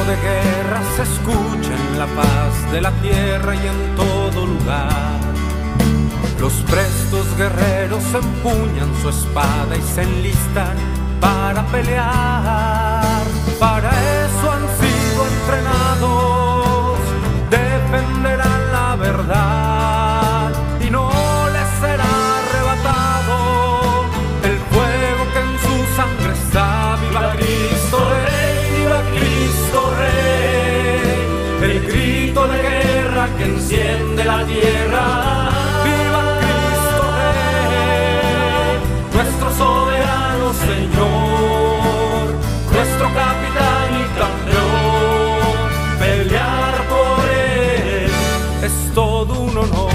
de guerra se escucha en la paz de la tierra y en todo lugar. Los prestos guerreros empuñan su espada y se enlistan para pelear. Para eso han sido entrenados, defenderán la verdad y no les será arrebatado el fuego que en su sangre está. ¡Viva Cristo Rey! ¡Viva Cristo Rey! El grito de guerra que enciende la tierra. ¡Viva Cristo Rey! Nuestro soberano Señor, nuestro capitán y campeón. Pelear por él es todo un honor.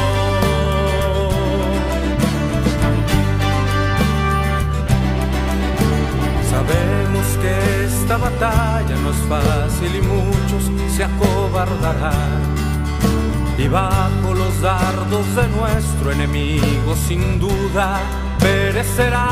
Sabemos que esta batalla no es fácil y muchos se acobardarán, y bajo los dardos de nuestro enemigo sin duda perecerán.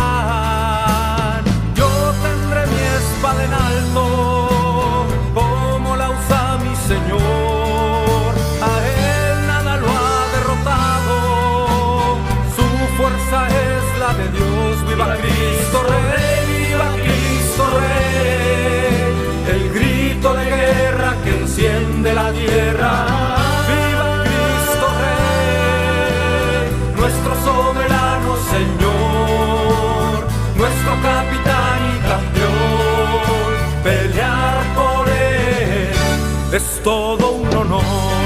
Yo tendré mi espada en alto, como la usa mi Señor. A él nada lo ha derrotado, su fuerza es la de Dios. ¡Viva Cristo Rey! ¡Viva Cristo Rey! El grito de guerra que enciende la tierra. ¡Viva Cristo Rey! Nuestro soberano Señor, nuestro capitán y campeón. Pelear por él es todo un honor.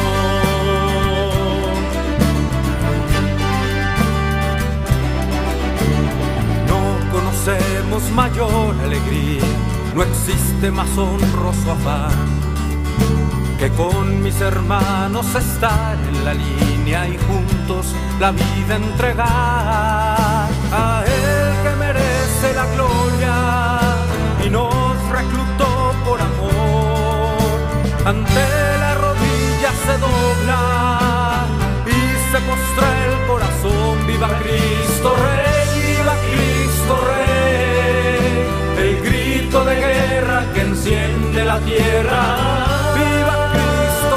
No conocemos mayor alegría, no existe más honroso afán que con mis hermanos estar en la línea y juntos la vida entregar. A él que merece la gloria y nos reclutó por amor. Ante la rodilla se dobla y se postra el corazón. ¡Viva Cristo Rey! ¡Viva Cristo Rey! El grito de guerra que enciende la tierra. ¡Viva Cristo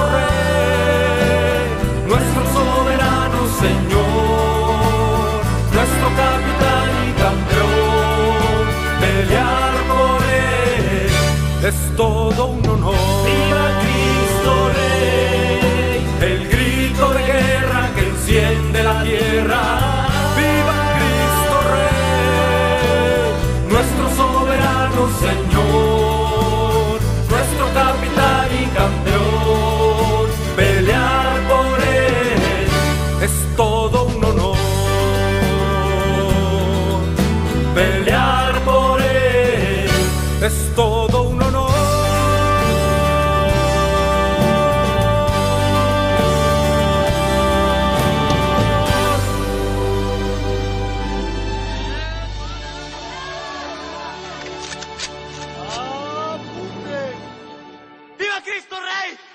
Rey! Nuestro soberano Señor, nuestro capitán y campeón. Pelear por él es todo un honor. ¡Viva Cristo Rey! El grito de guerra que enciende la tierra. ¡Viva Cristo Rey! Nuestro soberano Señor, nuestro capitán y campeón. Pelear por él es todo un honor. Pelear por él es todo un honor. ¡Viva Cristo Rey!